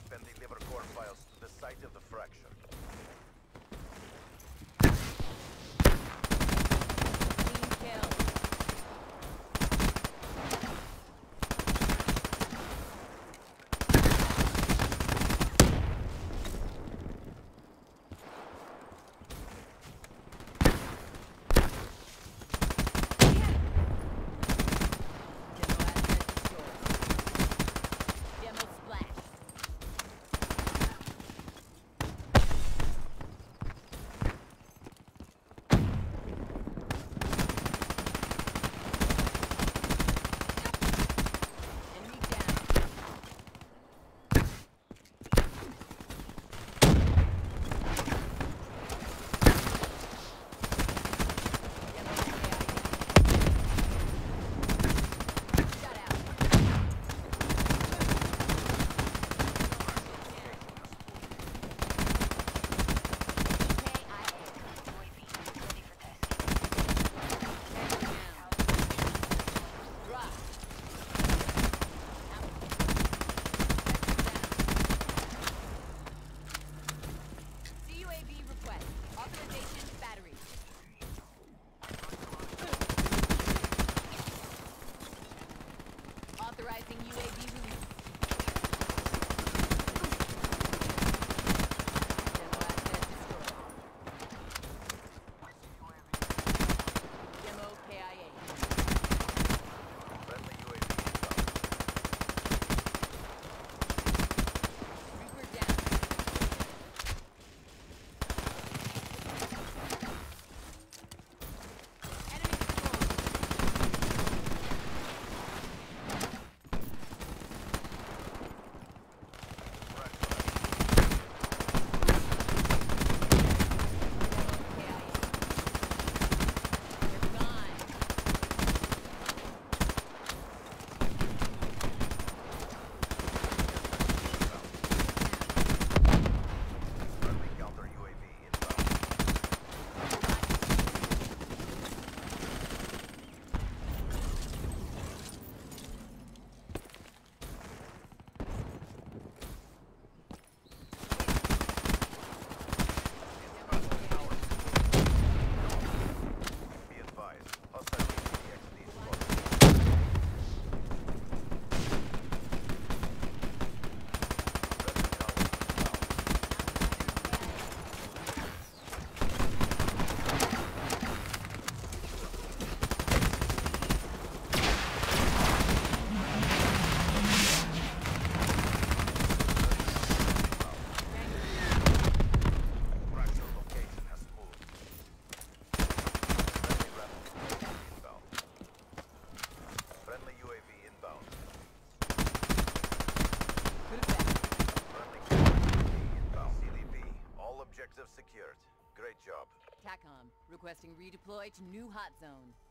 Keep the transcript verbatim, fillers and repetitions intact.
and deliver core files to the site of the fracture. Team kill. Authorizing U A V release. Demo asset destroyed. Demo K I A. Friendly U A V inbound. Reaper down. Enemy Friendly counter U A V inbound. Be advised, hostile P T X D spotted. Friendly counter inbound. Fracture location has moved. Friendly rapid inbound. Friendly U A V inbound. Friendly U A V inbound. C D P. All objectives secured. Great job. TACOM requesting redeploy to new hot zone.